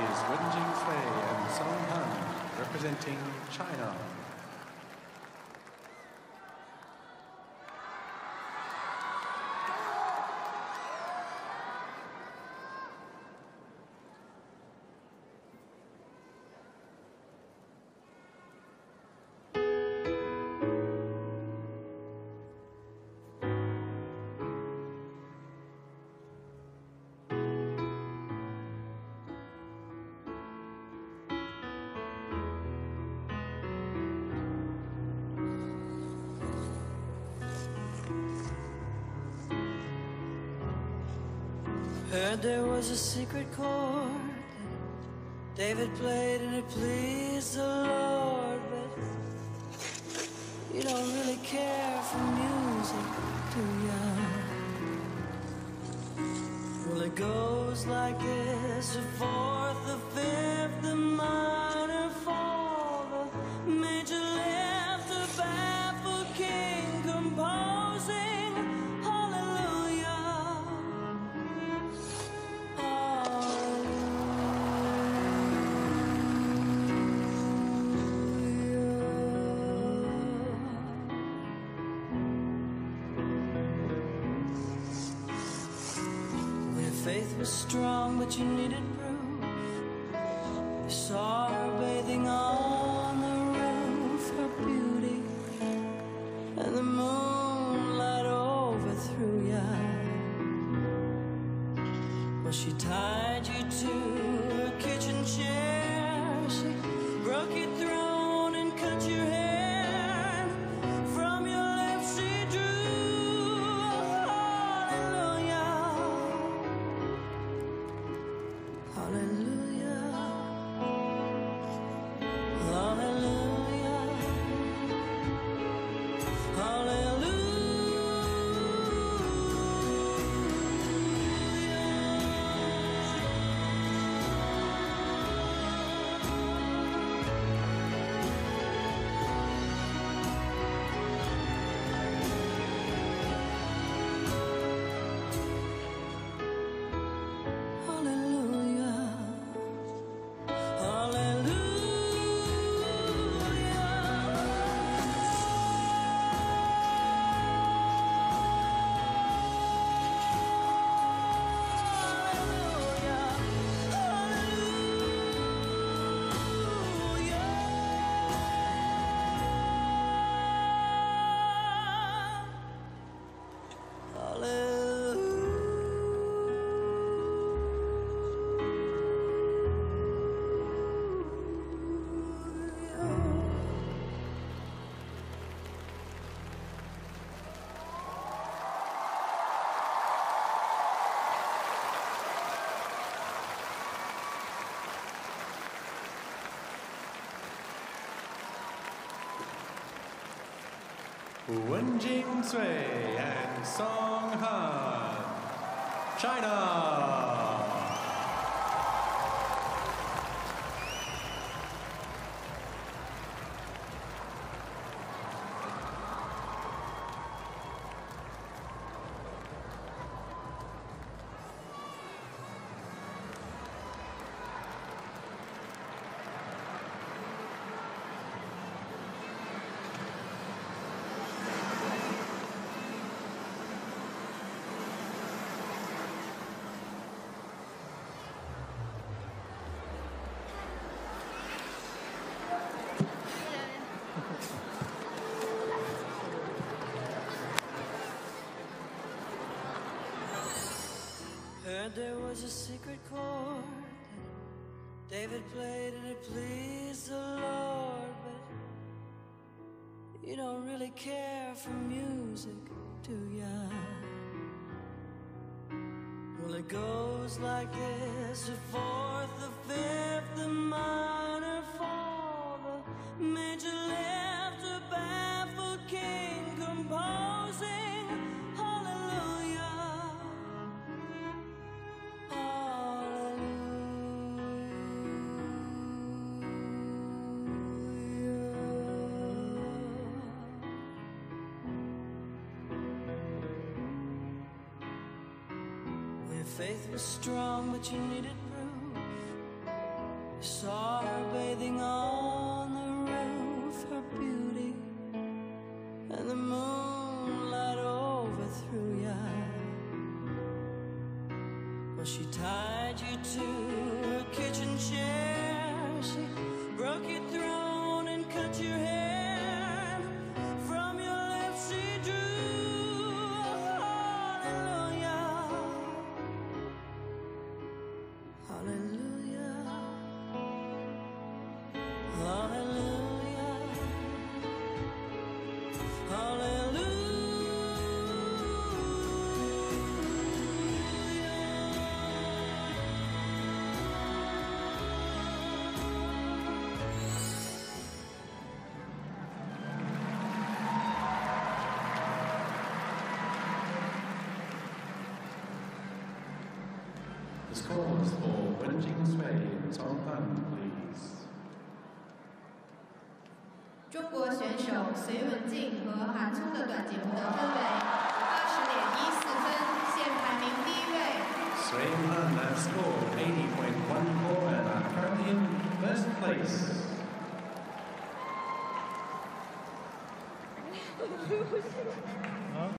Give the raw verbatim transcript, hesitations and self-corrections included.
is Wen Jingsui and Song Han representing China. Heard there was a secret chord that David played and it pleased the Lord, but you don't really care for music, do ya? Well, it goes like this: the fourth, the fifth, the minor fall, the major left, the baffled king composing. Faith was strong, but you needed proof. You saw her bathing on the roof, her beauty, and the moonlight overthrew ya. Well, she tied you to her kitchen chair. She broke your throne and cut your hair. From your lips she drew hallelujah. Hallelujah, hallelujah, hallelujah. Wen Jingsui and Song Han, China. Heard there was a secret chord that David played and it pleased the Lord, but you don't really care for music, do ya? Well, it goes like this: the fourth, the fifth, the minor fall, the major left, the baffled king composing. Faith was strong, but you needed proof. saw her bathing on the roof, her beauty, and the moonlight overthrew ya. Well, she tied you to her kitchen chair, she broke your throne and cut your hair. From your lips she drew hallelujah, hallelujah, hallelujah, hallelujah. The scores for Wen Jingsui and Song Han, please. 中国选手隋文静和韩聪的短节目的分为二十点一四分，现排名第一位。 Sui Han have scored eighty point one four and are currently in first place.